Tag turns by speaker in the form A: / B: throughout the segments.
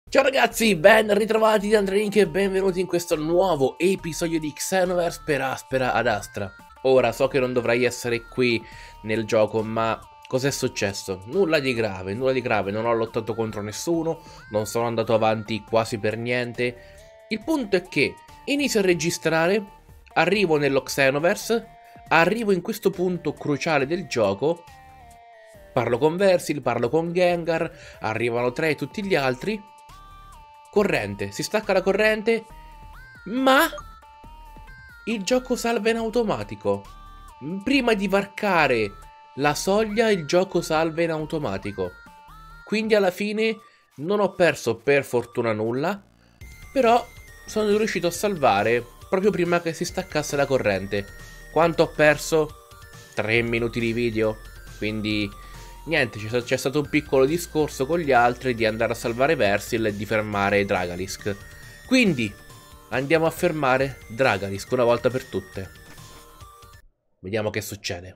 A: Ciao ragazzi, ben ritrovati da Andrink e benvenuti in questo nuovo episodio di Xenoverse per Aspera ad Astra. Ora, so che non dovrei essere qui nel gioco, ma cos'è successo? Nulla di grave, non ho lottato contro nessuno, non sono andato avanti quasi per niente. Il punto è che inizio a registrare, arrivo nello Xenoverse, arrivo in questo punto cruciale del gioco, parlo con Versil, parlo con Gengar, arrivano tre e tutti gli altri. Corrente, si stacca la corrente, ma il gioco salva in automatico. Prima di varcare la soglia il gioco salva in automatico. Quindi alla fine non ho perso per fortuna nulla, però sono riuscito a salvare proprio prima che si staccasse la corrente. Quanto ho perso? 3 minuti di video. Quindi niente, c'è stato un piccolo discorso con gli altri di andare a salvare Versil e di fermare Dragalisk. Quindi andiamo a fermare Dragalisk una volta per tutte. Vediamo che succede.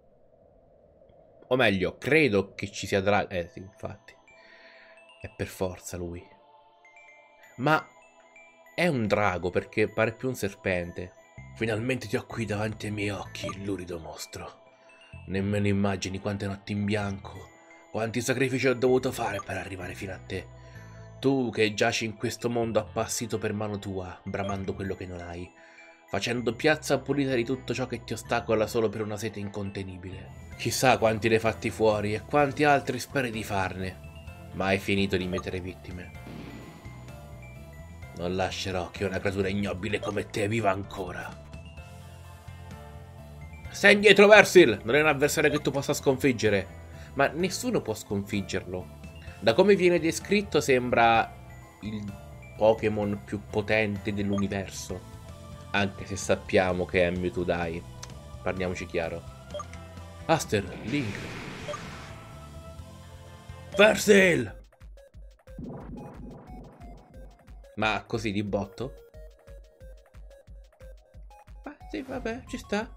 A: O meglio, credo che ci sia sì, infatti. È per forza lui. Ma è un drago perché pare più un serpente. Finalmente ti ho qui davanti ai miei occhi, lurido mostro. Nemmeno immagini quante notti in bianco, quanti sacrifici ho dovuto fare per arrivare fino a te. Tu che giaci in questo mondo appassito per mano tua, bramando quello che non hai, facendo piazza pulita di tutto ciò che ti ostacola solo per una sete incontenibile. Chissà quanti ne hai fatti fuori e quanti altri speri di farne, ma hai finito di mettere vittime. Non lascerò che una creatura ignobile come te viva ancora. Stai indietro, Versil! Non è un avversario che tu possa sconfiggere. Ma nessuno può sconfiggerlo. Da come viene descritto sembra il Pokémon più potente dell'universo. Anche se sappiamo che è Mewtwo, dai. Parliamoci chiaro. Aster, Link. Versil! Ma così di botto? Ma sì, vabbè, ci sta.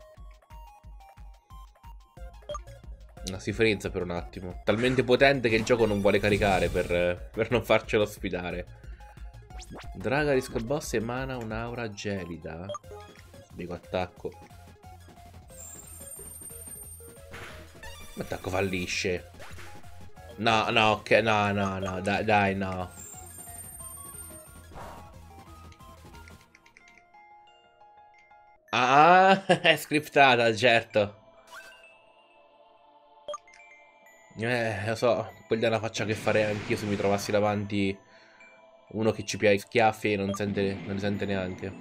A: No, si frizza per un attimo. Talmente potente che il gioco non vuole caricare per non farcelo sfidare. Dragalisk boss emana un'aura gelida. Dico attacco. L'attacco fallisce. No, no, ok, no, dai, no. Ah, è scriptata, certo. Lo so, quella è una faccia che farei anch'io se mi trovassi davanti uno che ci pia i schiaffi e non li sente neanche.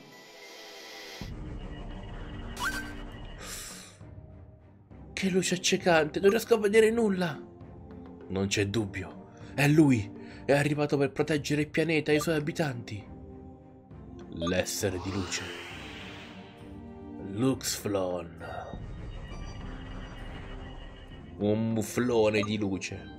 A: Che luce accecante, non riesco a vedere nulla. Non c'è dubbio, è lui, è arrivato per proteggere il pianeta e i suoi abitanti. L'essere di luce. Luxflon. Un muflone di luce.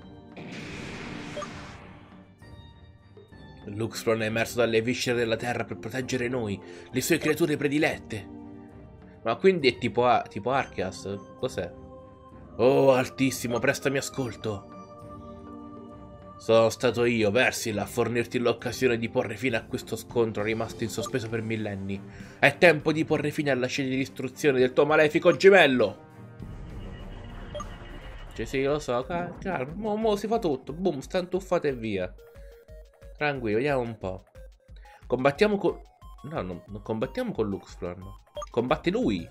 A: Luxflon è emerso dalle viscere della terra per proteggere noi, le sue creature predilette. Ma quindi è tipo Arceus? Cos'è? Oh, altissimo, prestami ascolto. Sono stato io, Versil, a fornirti l'occasione di porre fine a questo scontro rimasto in sospeso per millenni. È tempo di porre fine alla scia di distruzione del tuo malefico gemello. Sì, lo so, calma, mo si fa tutto, boom, stantuffate e via. Tranquillo, vediamo un po'. Combattiamo con... No, non combattiamo con Luxflon. Combatte lui.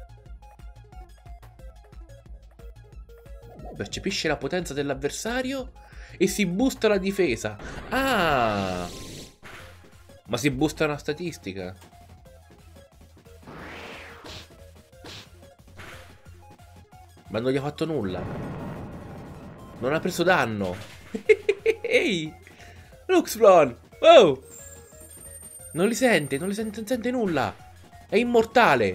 A: Percepisce la potenza dell'avversario e si boosta la difesa. Ah! Ma si boosta una statistica. Ma non gli ha fatto nulla. Non ha preso danno. Ehi! Luxflon! Oh! Non li sente, non sente nulla. È immortale.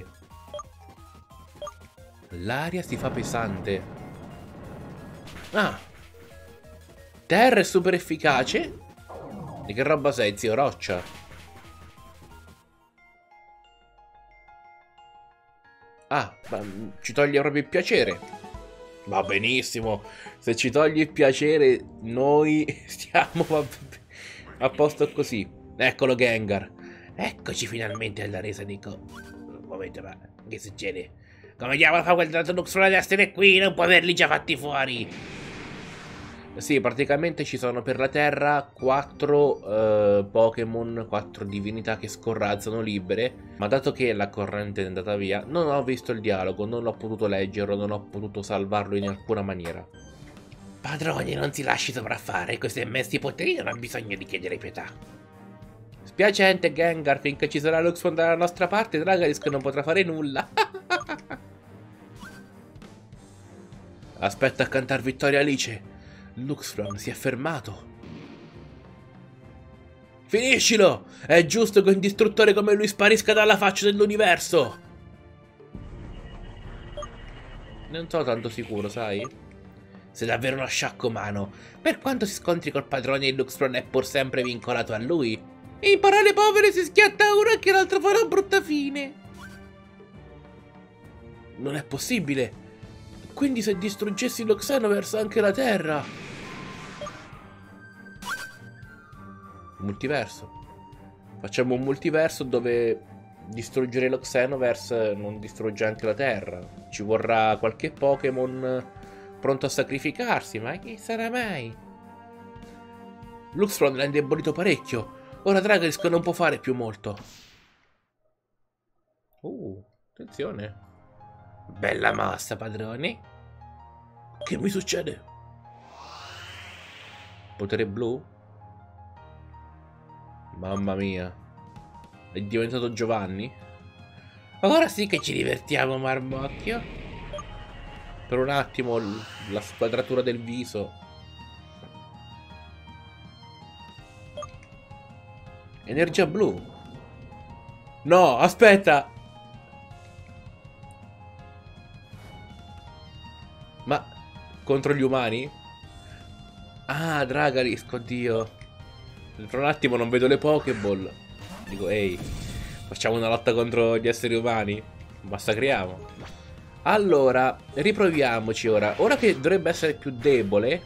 A: L'aria si fa pesante. Ah! Terra è super efficace. E che roba sei, zio Roccia? Ah, ma ci toglie proprio il piacere. Va benissimo. Se ci togli il piacere, noi stiamo... A posto così. Eccolo Gengar. Eccoci finalmente alla resa di Un momento, ma che succede? Come diavolo fa quel Luxfront ad essere qui? Non può averli già fatti fuori. Sì, praticamente ci sono per la Terra 4 Pokémon, 4 divinità che scorrazzano libere. Ma dato che la corrente è andata via, non ho visto il dialogo, non ho potuto leggerlo, non ho potuto salvarlo in alcuna maniera. Padrone, non si lasci sopraffare, questi immessi poteri non hanno bisogno di chiedere pietà. Spiacente, Gengar, finché ci sarà Luxfront dalla nostra parte, Dragalisk non potrà fare nulla. Aspetta a cantar vittoria Alice. Luxfront si è fermato. Finiscilo! È giusto che un distruttore come lui sparisca dalla faccia dell'universo. Non sono tanto sicuro, sai? Sei davvero uno sciacquomano. Per quanto si scontri col padrone, il Luxfront è pur sempre vincolato a lui. In parole povere si schiatta uno e che l'altro fa una brutta fine. Non è possibile. Quindi se distruggessi lo Xenoverse anche la Terra. Multiverso. Facciamo un multiverso dove distruggere lo Xenoverse non distrugge anche la Terra. Ci vorrà qualche Pokémon pronto a sacrificarsi, ma chi sarà mai? Luxfront l'ha indebolito parecchio. Ora Dragalisk non può fare più molto. Attenzione. Bella mossa, padrone. Che mi succede? Potere blu? Mamma mia. È diventato Giovanni? Ora sì che ci divertiamo, Marmocchio. Per un attimo la squadratura del viso. Energia blu. No, aspetta. Ma contro gli umani? Ah, Dragalisk, oddio. Per un attimo non vedo le Pokéball. Dico, ehi, facciamo una lotta contro gli esseri umani? Massacriamo. Allora, riproviamoci ora. Ora che dovrebbe essere più debole.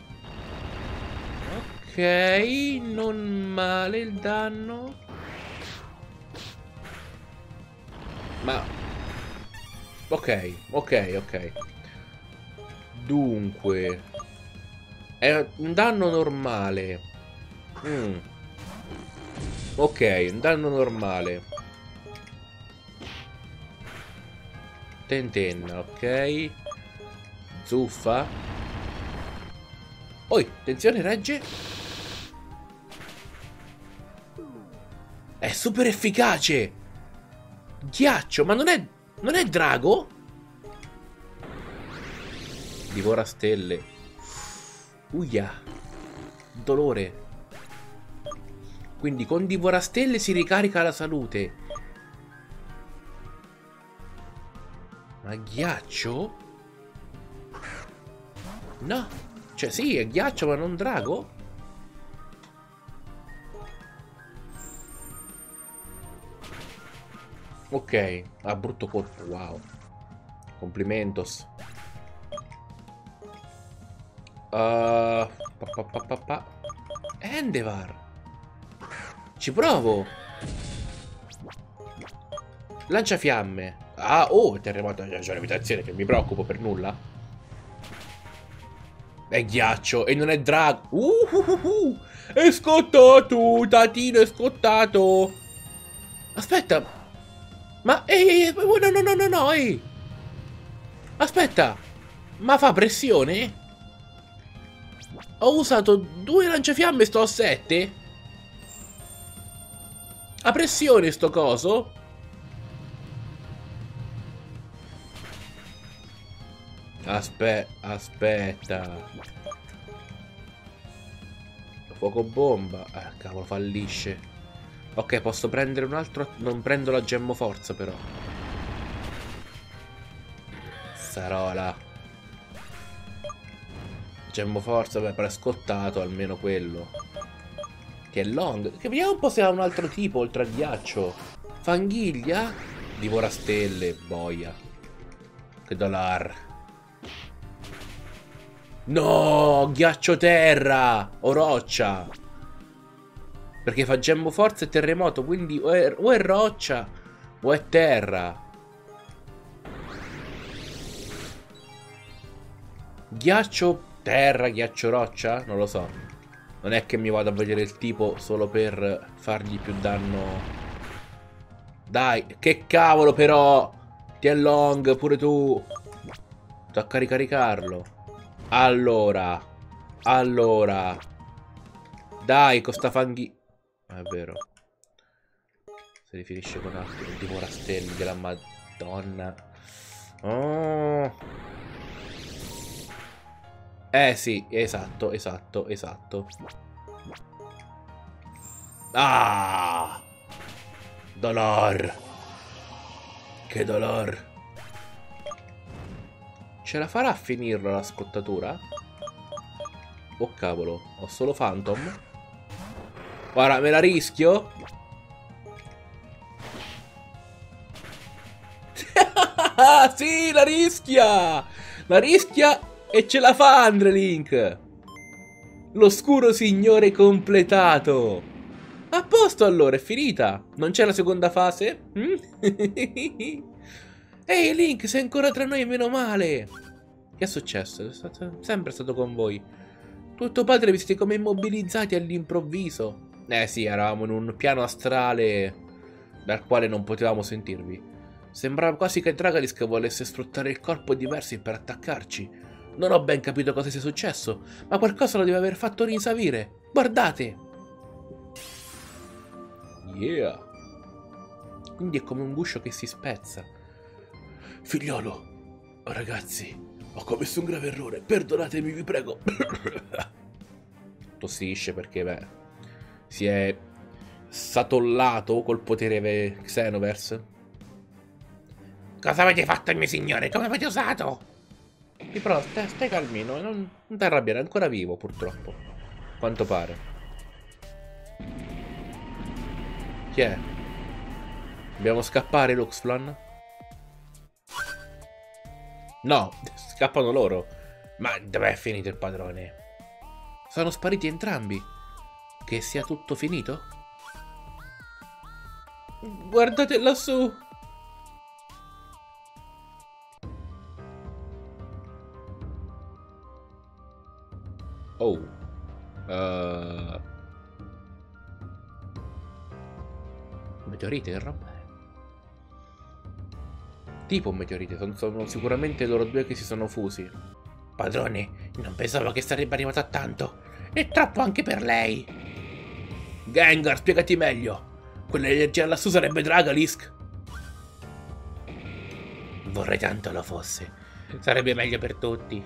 A: Ok, non male il danno. Ma... Ok, ok, ok. Dunque... È un danno normale. Ok, un danno normale. Tentenna, ok. Zuffa. Oi, attenzione, regge. È super efficace. Ghiaccio, ma non è drago? Divora stelle. Uia. Dolore. Quindi con Divorastelle si ricarica la salute. Ma ghiaccio? No. Cioè sì, è ghiaccio ma non drago? Ok. Ha brutto colpo, wow. Complimentos. Endevar. Ci provo. Lanciafiamme. Ah, oh, terremoto. C'è levitazione, che mi preoccupo per nulla. È ghiaccio e non è drago. È scottato. Tatino è scottato. Aspetta. Ma, ehi, no, ehi. Aspetta. Ma fa pressione? Ho usato 2 lanciafiamme, sto a 7. A pressione sto coso? Aspetta. Fuoco bomba. Cavolo, fallisce. Ok, posso prendere un altro. Non prendo la gemmo forza però. Sarola. Gemmo forza, beh, però è scottato almeno quello. Che è long. Che vediamo un po' se ha un altro tipo oltre al ghiaccio. Fanghiglia. Divora stelle. Boia. Che dollar. No, ghiaccio terra o roccia. Perché fa gemmo forza e terremoto, quindi o è roccia o è terra. Ghiaccio terra, ghiaccio roccia? Non lo so. Non è che mi vado a vedere il tipo solo per fargli più danno. Dai, che cavolo però! Tienlong, pure tu. Tocca ricaricarlo. Allora. Dai, con sta fanghi... È vero. Si riferisce con altri, non tipo rastelli della Madonna. Oh. Sì, esatto. Ah! Dolor. Che dolor. Ce la farà a finirla la scottatura? Oh cavolo, ho solo Phantom. Guarda, me la rischio? Sì, la rischia! La rischia e ce la fa Andrelink! L'oscuro signore completato! A posto allora, è finita! Non c'è la seconda fase? Ehi Link, sei ancora tra noi, meno male! Che è successo? Sempre stato con voi. Tu e tuo padre vi siete come immobilizzati all'improvviso. Sì, eravamo in un piano astrale dal quale non potevamo sentirvi. Sembrava quasi che Dragalisk volesse sfruttare il corpo di Versi per attaccarci. Non ho ben capito cosa sia successo, ma qualcosa lo deve aver fatto rinsavire. Guardate! Yeah! Quindi è come un guscio che si spezza. Figliolo, ragazzi, ho commesso un grave errore. Perdonatemi, vi prego. Tossisce perché, beh, si è satollato col potere Xenoverse. Cosa avete fatto, mio signore? Come avete usato? Però stai calmino, non ti arrabbiare, è ancora vivo purtroppo. Quanto pare. Chi è? Dobbiamo scappare, Luxflan? No, scappano loro. Ma dov'è finito il padrone? Sono spariti entrambi. Che sia tutto finito? Guardate lassù. Oh. Meteorite, che roba è? Tipo un meteorite, sono sicuramente loro due che si sono fusi. Padrone, non pensavo che sarebbe arrivato a tanto. È troppo anche per lei. Gengar, spiegati meglio. Quell'energia lassù sarebbe Dragalisk? Vorrei tanto lo fosse. Sarebbe meglio per tutti.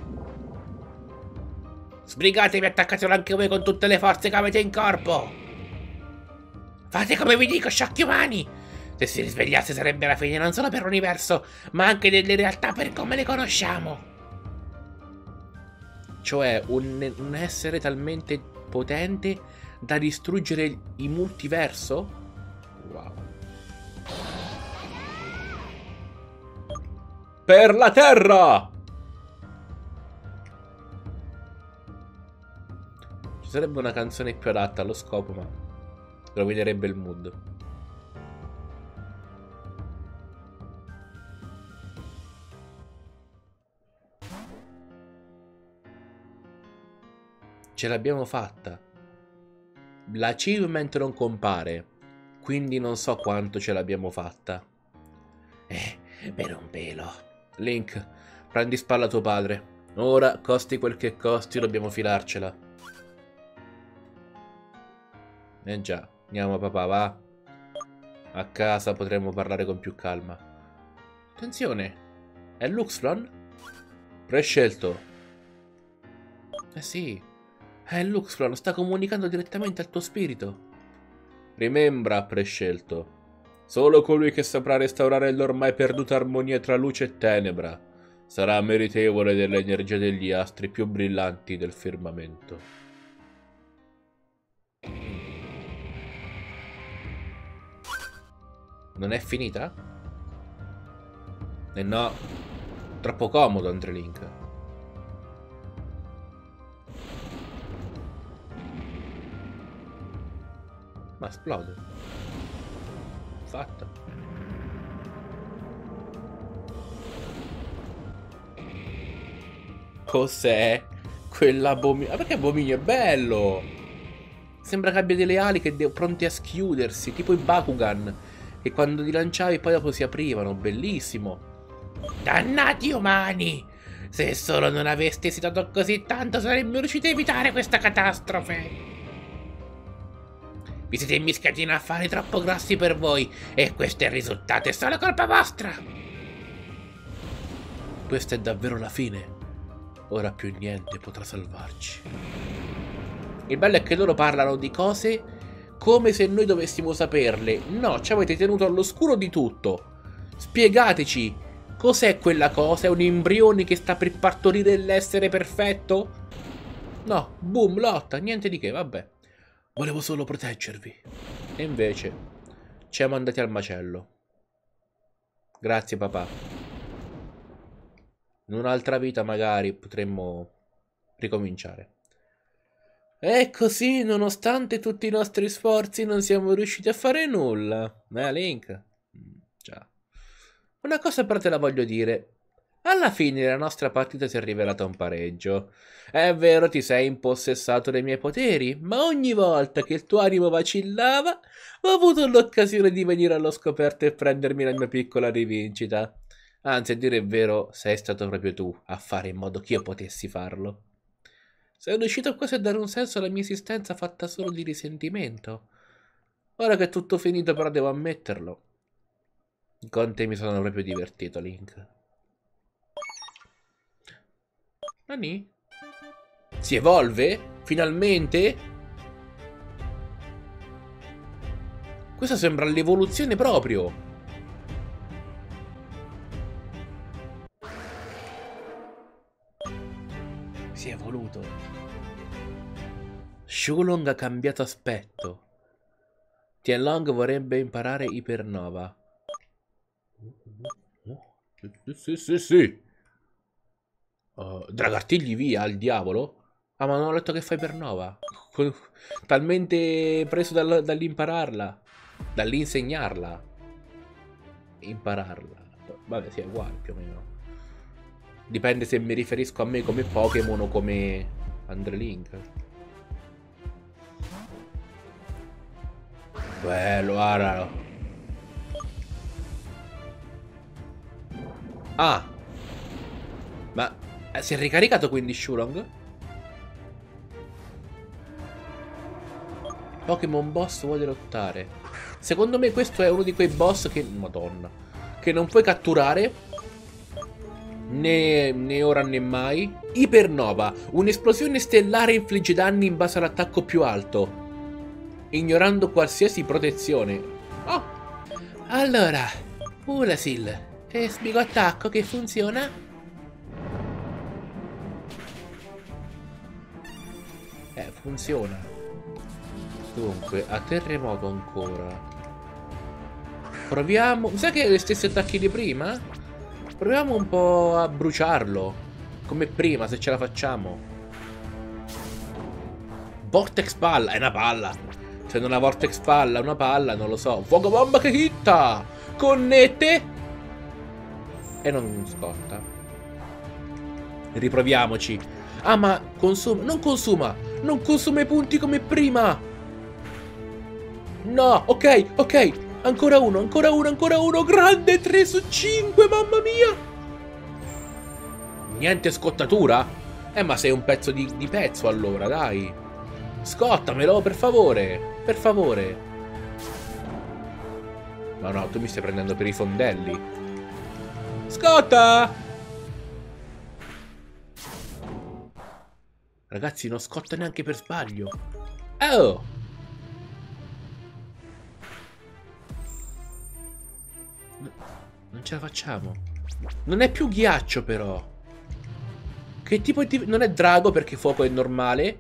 A: Sbrigatevi, attaccatelo anche voi con tutte le forze che avete in corpo. Fate come vi dico, sciocchi umani. Se si risvegliasse sarebbe la fine non solo per l'universo, ma anche delle realtà per come le conosciamo. Cioè un essere talmente potente da distruggere il multiverso? Wow. Per la Terra! Ci sarebbe una canzone più adatta allo scopo, ma rovinerebbe il mood. Ce l'abbiamo fatta. L'achievement non compare, quindi non so quanto ce l'abbiamo fatta. Per un pelo. Link, prendi spalla tuo padre. Ora, costi quel che costi, dobbiamo filarcela. Già, andiamo papà, va. A casa potremo parlare con più calma. Attenzione, è Luxflan? Prescelto. Sì. Luxflan sta comunicando direttamente al tuo spirito. Rimembra, prescelto. Solo colui che saprà restaurare l'ormai perduta armonia tra luce e tenebra sarà meritevole dell'energia degli astri più brillanti del firmamento. Non è finita? No, troppo comodo, Andrelink. Ma esplode. Fatta. Cos'è? Quell'abominio. Ma perché abominio è bello? Sembra che abbia delle ali che pronte a schiudersi. Tipo i Bakugan. Che quando li lanciavi poi dopo si aprivano. Bellissimo. Dannati umani! Se solo non aveste esitato così tanto saremmo riusciti a evitare questa catastrofe. Vi siete immischiati in affari troppo grossi per voi e questo è il risultato, è solo colpa vostra. Questa è davvero la fine. Ora più niente potrà salvarci. Il bello è che loro parlano di cose come se noi dovessimo saperle. No, ci avete tenuto all'oscuro di tutto. Spiegateci, cos'è quella cosa? È un embrione che sta per partorire l'essere perfetto? No, boom, lotta, niente di che, vabbè. Volevo solo proteggervi. E invece ci siamo andati al macello. Grazie papà. In un'altra vita magari potremmo ricominciare. E così, nonostante tutti i nostri sforzi, non siamo riusciti a fare nulla. Link? Già. Una cosa però te la voglio dire. Alla fine la nostra partita si è rivelata un pareggio. È vero, ti sei impossessato dei miei poteri, ma ogni volta che il tuo animo vacillava, ho avuto l'occasione di venire allo scoperto e prendermi la mia piccola rivincita. Anzi, a dire il vero, sei stato proprio tu a fare in modo che io potessi farlo. Sei riuscito quasi a dare un senso alla mia esistenza fatta solo di risentimento. Ora che è tutto finito, però devo ammetterlo. Con te mi sono proprio divertito, Link. Nani? Si evolve? Finalmente? Questa sembra l'evoluzione proprio. Si è evoluto. Shulong ha cambiato aspetto. Tianlong vorrebbe imparare Ipernova. Sì. Dragartigli via al diavolo? Ah, ma non ho letto che fai Ipernova. Talmente preso dall'impararla. Dall'insegnarla. Impararla. Vabbè, sì, è uguale più o meno. Dipende se mi riferisco a me come Pokémon o come Andrelink. Bello, guardalo. Ah. Ma si è ricaricato quindi Shulong? Pokémon boss vuole lottare. Secondo me questo è uno di quei boss che... Madonna. Che non puoi catturare. Né ora né mai. Ipernova. Un'esplosione stellare infligge danni in base all'attacco più alto, ignorando qualsiasi protezione. Oh. Allora, Ulasil. Che spiego attacco che funziona? Funziona. Dunque, a terremoto ancora. Proviamo... Mi sa che ha gli stessi attacchi di prima? Proviamo un po' a bruciarlo. Come prima, se ce la facciamo. Vortex palla, è una palla. Se non ha Vortex palla, una palla, non lo so. Fuoco bomba che hitta! Connette! E non scotta. Riproviamoci. Ah, ma consuma... Non consuma! Non consuma i punti come prima! No, ok. Ancora uno. Grande, 3 su 5, mamma mia! Niente scottatura? Ma sei un pezzo di pezzo allora, dai. Scottamelo, per favore. Per favore. Ma no, tu mi stai prendendo per i fondelli. Scotta! Ragazzi, non scotta neanche per sbaglio. Oh! Non ce la facciamo. Non è più ghiaccio, però. Che tipo di... Non è drago, perché fuoco è normale.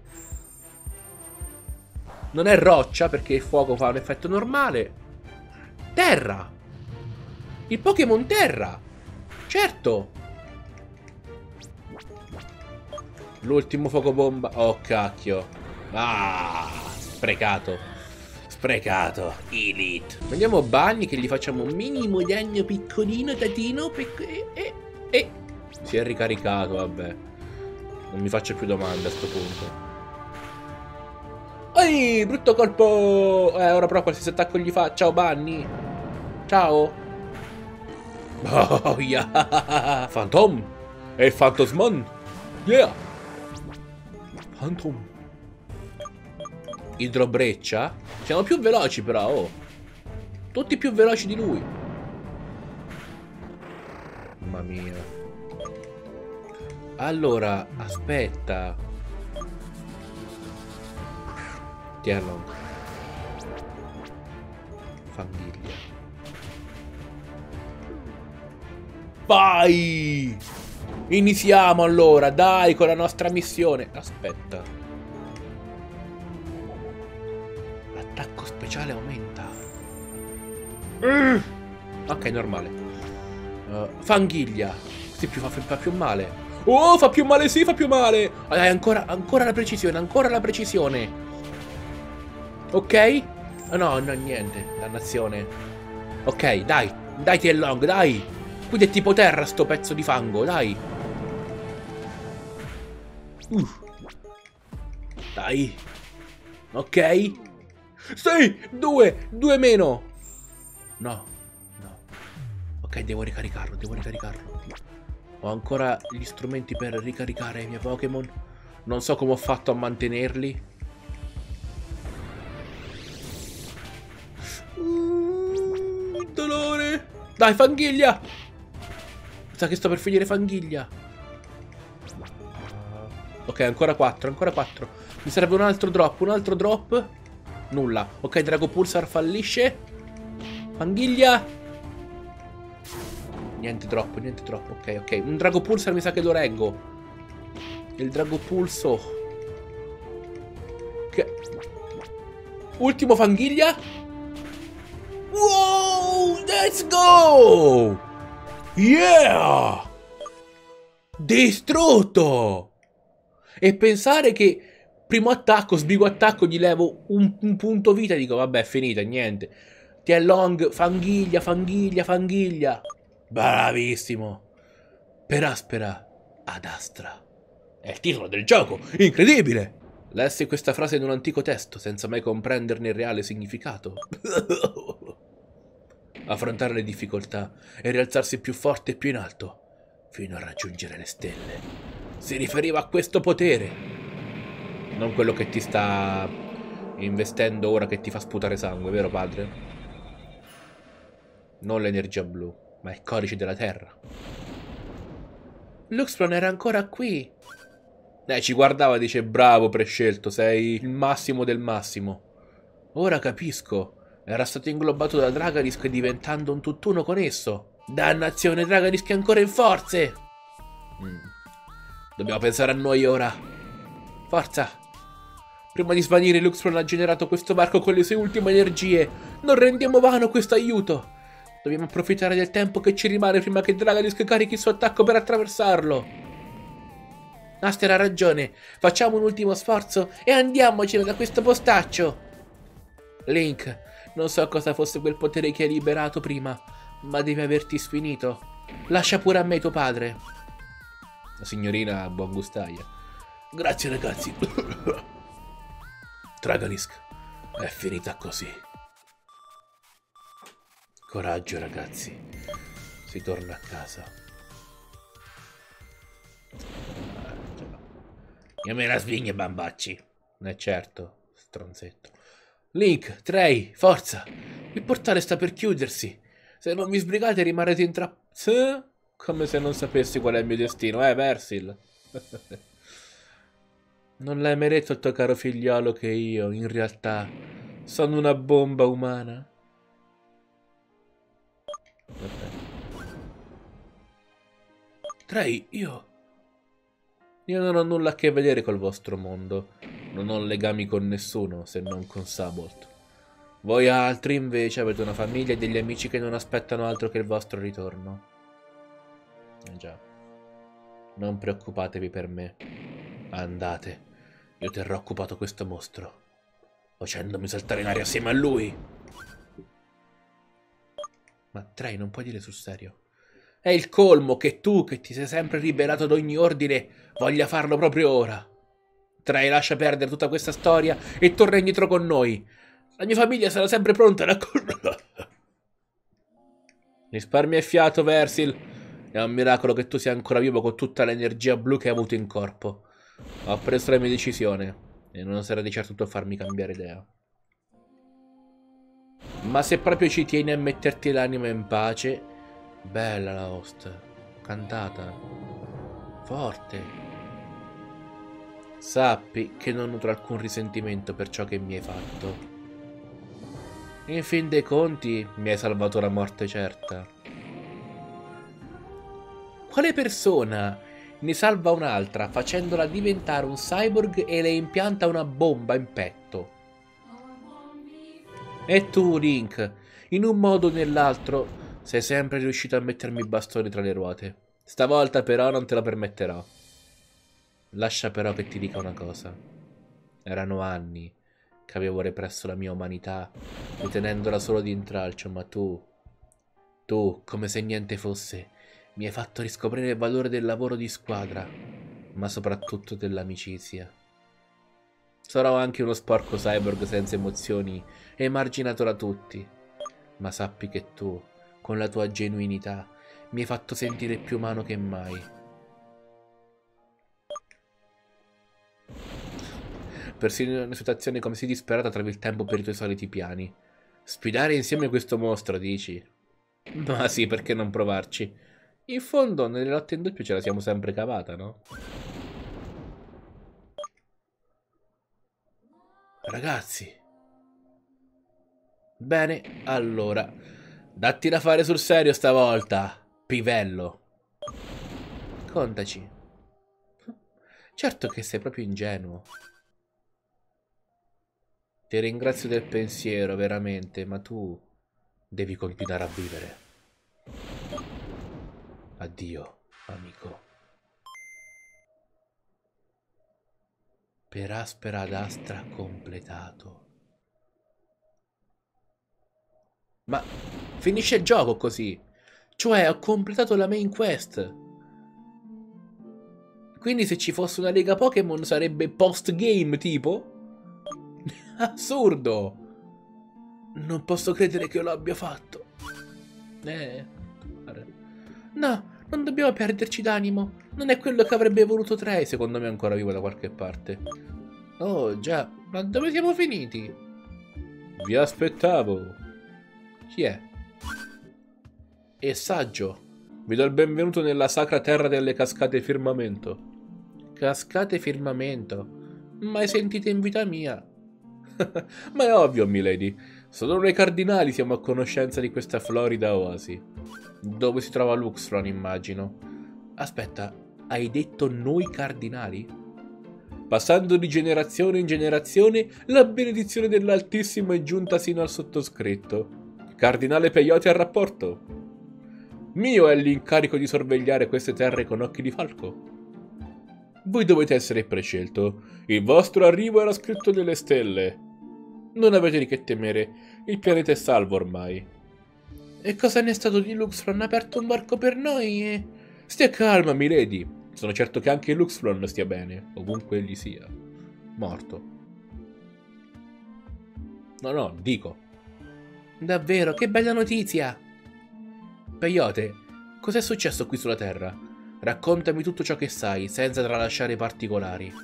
A: Non è roccia, perché il fuoco fa un effetto normale. Terra! Il Pokémon terra! Certo! L'ultimo fuoco bomba. Oh, cacchio. Ah! Sprecato. Sprecato. Elite. Prendiamo Bunny che gli facciamo un minimo danno piccolino, tatino. Si è ricaricato, vabbè. Non mi faccio più domande a sto punto. Ehi, brutto colpo. Ora però qualsiasi attacco gli fa. Ciao Bunny. Ciao. Oh, yeah. Phantom. E Phantasmon. Yeah. Phantom. Idrobreccia. Siamo più veloci però, oh. Tutti più veloci di lui. Mamma mia. Allora, aspetta. Tielon. Fanghiglia. Vai! Iniziamo allora, dai, con la nostra missione. Aspetta. L'attacco speciale aumenta. Ok, normale. Fanghiglia. Sì, fa più male. Oh, fa più male, sì, fa più male. Dai, ancora la precisione, ancora la precisione. Ok? No, niente. Dannazione. Ok, dai. Dai, Tielong, dai. Quindi è tipo terra sto pezzo di fango, dai. Dai. Ok. Sì, due meno. No. Ok, devo ricaricarlo. Ho ancora gli strumenti per ricaricare i miei Pokémon. Non so come ho fatto a mantenerli. Dolore. Dai, Fanghiglia. Sa che sto per finire Fanghiglia. Ok, ancora 4. Mi serve un altro drop. Nulla. Ok, Drago Pulsar fallisce. Fanghiglia. Niente troppo. Ok. Un Drago Pulsar mi sa che lo reggo. Il Drago Pulso. Che... Ultimo Fanghiglia. Wow, let's go. Yeah. Distrutto. E pensare che primo attacco, sbigo attacco, gli levo un punto vita e dico vabbè è finita, niente. Tielong, Fanghiglia. Bravissimo. Per aspera ad astra. È il titolo del gioco, incredibile. Lessi questa frase in un antico testo senza mai comprenderne il reale significato. Affrontare le difficoltà e rialzarsi più forte e più in alto fino a raggiungere le stelle. Si riferiva a questo potere, non quello che ti sta investendo ora che ti fa sputare sangue, vero padre? Non l'energia blu, ma il codice della terra. Luxplan era ancora qui. Ci guardava e dice bravo prescelto, sei il massimo del massimo. Ora capisco. Era stato inglobato da Dragalisk diventando un tutt'uno con esso. Dannazione, Dragalisk è ancora in forze. Dobbiamo pensare a noi ora. Forza. Prima di svanire, Luxplan ha generato questo varco con le sue ultime energie. Non rendiamo vano questo aiuto. Dobbiamo approfittare del tempo che ci rimane prima che Dragalisk carichi il suo attacco per attraversarlo. Aster ha ragione. Facciamo un ultimo sforzo e andiamocene da questo postaccio. Link, non so cosa fosse quel potere che hai liberato prima, ma devi averti sfinito. Lascia pure a me tuo padre. La signorina buongustaia. Grazie ragazzi. Dragalisk è finita così. Coraggio ragazzi. Si torna a casa. Io me la svigno bambacci. Certo, stronzetto. Link, Trey, forza. Il portale sta per chiudersi. Se non vi sbrigate rimarrete intrappolati. Come se non sapessi qual è il mio destino, Persil? Non l'hai mai detto al tuo caro figliolo che io, in realtà, sono una bomba umana? Trey, io non ho nulla a che vedere col vostro mondo. Non ho legami con nessuno, se non con Sabolt. Voi altri, invece, avete una famiglia e degli amici che non aspettano altro che il vostro ritorno. Già. Non preoccupatevi per me. Andate. Io terrò occupato questo mostro. facendomi saltare in aria assieme a lui. Ma Trey, non puoi dire sul serio. È il colmo che tu, che ti sei sempre ribelato ad ogni ordine, voglia farlo proprio ora. Trey, lascia perdere tutta questa storia e torna indietro con noi. La mia famiglia sarà sempre pronta a Risparmia il fiato, Versil. È un miracolo che tu sia ancora vivo con tutta l'energia blu che hai avuto in corpo. Ho preso la mia decisione e non sarà di certo tu a farmi cambiare idea. Ma se proprio ci tieni a metterti l'anima in pace... Bella la host. Cantata. Forte. Sappi che non nutro alcun risentimento per ciò che mi hai fatto. In fin dei conti mi hai salvato la morte certa. Quale persona ne salva un'altra facendola diventare un cyborg e le impianta una bomba in petto? E tu, Link, in un modo o nell'altro, sei sempre riuscito a mettermi i bastoni tra le ruote. Stavolta però non te lo permetterò. Lascia però che ti dica una cosa. Erano anni che avevo represso la mia umanità, ritenendola solo di intralcio, ma tu, come se niente fosse, mi hai fatto riscoprire il valore del lavoro di squadra, ma soprattutto dell'amicizia. Sarò anche uno sporco cyborg senza emozioni, emarginato da tutti, ma sappi che tu, con la tua genuinità, mi hai fatto sentire più umano che mai. Persino in una situazione come si disperata trovi il tempo per i tuoi soliti piani. Sfidare insieme questo mostro, dici? Ma sì, perché non provarci? In fondo, nelle lotte in doppio ce la siamo sempre cavata, no? Ragazzi. Bene, allora. Datti da fare sul serio stavolta, pivello. Contaci. Certo che sei proprio ingenuo. Ti ringrazio del pensiero, veramente, ma tu devi continuare a vivere. Addio, amico. Per aspera ad astra completato. Ma finisce il gioco così. Cioè, ho completato la main quest. Quindi se ci fosse una lega Pokémon sarebbe post-game, tipo? Assurdo! Non posso credere che lo abbia fatto. No, non dobbiamo perderci d'animo. Non è quello che avrebbe voluto Trey. Secondo me è ancora vivo da qualche parte. Oh, già. Ma dove siamo finiti? Vi aspettavo. Chi è? È Saggio. Vi do il benvenuto nella sacra terra delle cascate firmamento. Cascate firmamento? Mai sentite in vita mia? Ma è ovvio, milady. Solo noi cardinali siamo a conoscenza di questa florida oasi. Dove si trova Luxron, immagino. Aspetta, hai detto noi cardinali? Passando di generazione in generazione, la benedizione dell'Altissimo è giunta sino al sottoscritto. Cardinale Peyote al rapporto. Mio è l'incarico di sorvegliare queste terre con occhi di falco. Voi dovete essere prescelto. Il vostro arrivo era scritto nelle stelle. Non avete di che temere. Il pianeta è salvo ormai. E cosa ne è stato di Luxron? Ha aperto un barco per noi e... Stia calma, milady. Sono certo che anche Luxron stia bene, ovunque egli sia. Morto. No, dico. Davvero, che bella notizia! Peyote, cos'è successo qui sulla Terra? Raccontami tutto ciò che sai, senza tralasciare i particolari.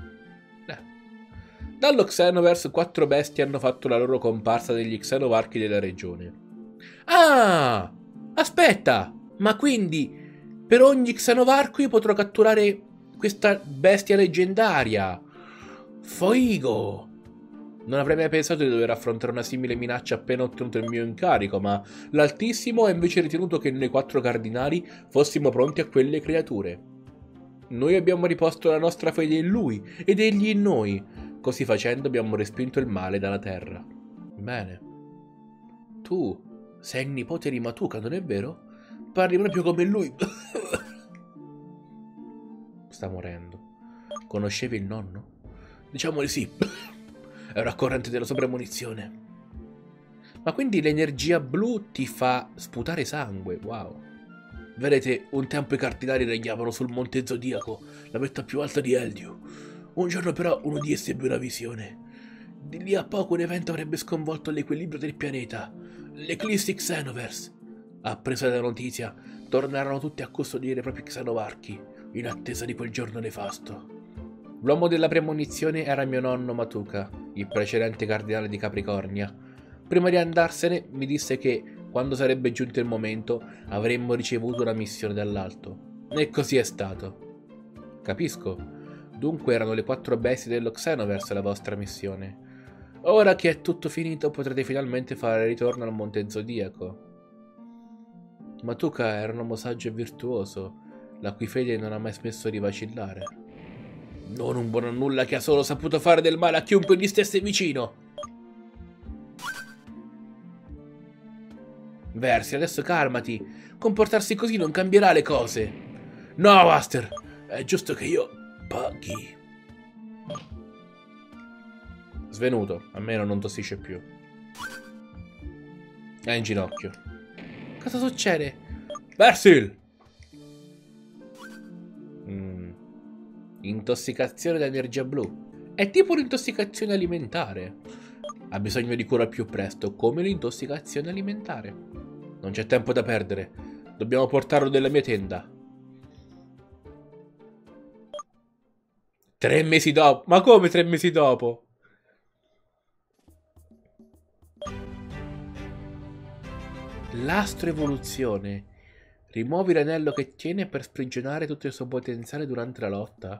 A: Dallo Xenoverse 4 bestie hanno fatto la loro comparsa negli Xenovarchi della regione. Ah! Aspetta! Ma quindi, per ogni Xenovarco io potrò catturare questa bestia leggendaria? Figo! Non avrei mai pensato di dover affrontare una simile minaccia appena ottenuto il mio incarico, ma l'Altissimo ha invece ritenuto che noi 4 cardinali fossimo pronti a quelle creature. Noi abbiamo riposto la nostra fede in lui ed egli in noi. Così facendo abbiamo respinto il male dalla terra. Bene. Tu sei il nipote di Matuka, non è vero? Parli proprio come lui. Sta morendo. Conoscevi il nonno? Diciamo di sì. è una corrente della sua premonizione. Ma quindi l'energia blu ti fa sputare sangue, wow. Vedete, un tempo i cardinali regnavano sul monte Zodiaco, la vetta più alta di Eldio. Un giorno però uno di essi ebbe una visione. Di lì a poco un evento avrebbe sconvolto l'equilibrio del pianeta, l'eclissi Xenoverse. Appresa la notizia, tornarono tutti a custodire i propri xenovarchi, in attesa di quel giorno nefasto. L'uomo della premonizione era mio nonno Matuka, il precedente cardinale di Capricornia. Prima di andarsene mi disse che, quando sarebbe giunto il momento, avremmo ricevuto una missione dall'alto. E così è stato. Capisco. Dunque erano le 4 bestie dello Xenoverse la vostra missione. Ora che è tutto finito potrete finalmente fare ritorno al Monte Zodiaco. Matuka era un uomo saggio e virtuoso, la cui fede non ha mai smesso di vacillare. Non un buono a nulla che ha solo saputo fare del male a chiunque gli stesse vicino. Versi, adesso calmati. Comportarsi così non cambierà le cose. No, Master, è giusto che io paghi. Svenuto, almeno non tossisce più. È in ginocchio. Cosa succede? Versil! Intossicazione da energia blu. È tipo un'intossicazione alimentare. Ha bisogno di cura al più presto, come l'intossicazione alimentare. Non c'è tempo da perdere. Dobbiamo portarlo nella mia tenda. 3 mesi dopo? Ma come 3 mesi dopo? L'astro evoluzione. Rimuovi l'anello che tiene per sprigionare tutto il suo potenziale durante la lotta.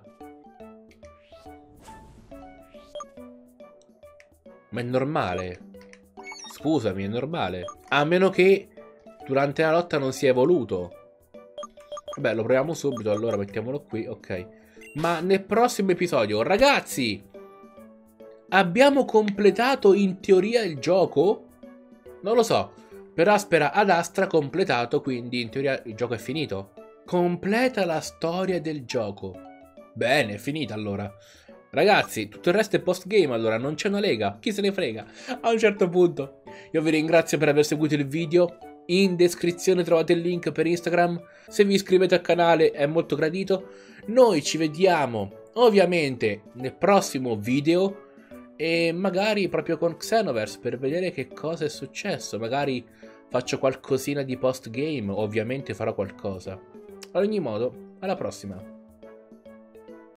A: Ma è normale. Scusami, è normale. A meno che durante la lotta non sia evoluto. Vabbè, lo proviamo subito, allora mettiamolo qui, ok. Ma nel prossimo episodio, ragazzi, abbiamo completato in teoria il gioco? Non lo so. Per Aspera ad Astra completato, quindi in teoria il gioco è finito. Completa la storia del gioco. Bene, è finita allora. Ragazzi, tutto il resto è post game, allora non c'è una lega, chi se ne frega a un certo punto. Io vi ringrazio per aver seguito il video. In descrizione trovate il link per Instagram. Se vi iscrivete al canale è molto gradito. Noi ci vediamo ovviamente nel prossimo video e magari proprio con Xenoverse per vedere che cosa è successo. Magari faccio qualcosina di post game, ovviamente farò qualcosa. Ad ogni modo, alla prossima.